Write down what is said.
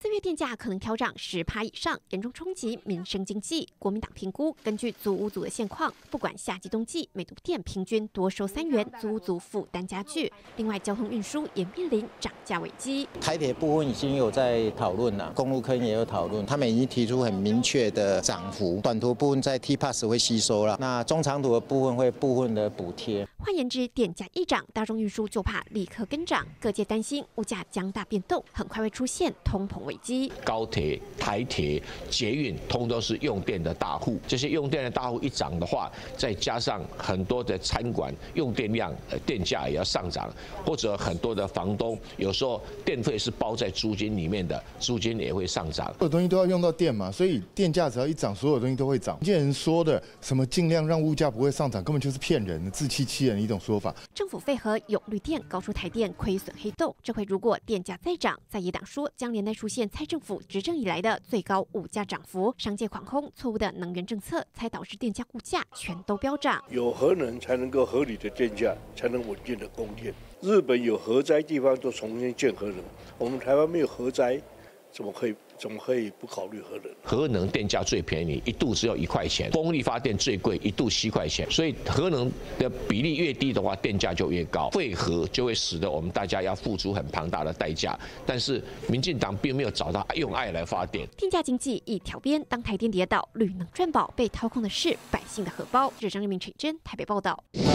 4月电价可能调涨10%以上，严重冲击民生经济。国民党评估，根据租屋族的现况，不管夏季冬季，每度电平均多收3元，租屋族负担加剧。另外，交通运输也面临涨价危机。 台铁部分已经有在讨论了，公路坑也有讨论，他们已经提出很明确的涨幅。短途部分在 T-Pass 会吸收了，那中长途的部分会部分的补贴。 换言之，电价一涨，大众运输就怕立刻跟涨，各界担心物价将大变动，很快会出现通膨危机。 高铁、台铁、捷运，通都是用电的大户。这些用电的大户一涨的话，再加上很多的餐馆用电量，电价也要上涨，或者很多的房东有时候电费是包在租金里面的，租金也会上涨。 所有东西都要用到电嘛，所以电价只要一涨，所有东西都会涨。这些人说的什么尽量让物价不会上涨，根本就是骗人的、自欺欺人的一种说法。 政府配合永绿电告诉台电亏损黑洞，这回如果电价再涨，在野党说将连带出现蔡政府执政以来的最高物价涨幅，商界狂轰错误的能源政策才导致电价物价全都飙涨。 有核能才能够合理的电价，才能稳定的供电。日本有核灾地方都重新建核能，我们台湾没有核灾，怎么可以不考虑核能？ 核能电价最便宜，一度只有1块钱；风力发电最贵，一度7块钱。所以核能的比例越低的话，电价就越高。废核就会使得我们大家要付出很庞大的代价。但是民进党并没有找到用爱来发电。 电价经济一条边，当台电跌倒，绿能赚饱，被掏空的是百姓的荷包。日张人民陈真台北报道。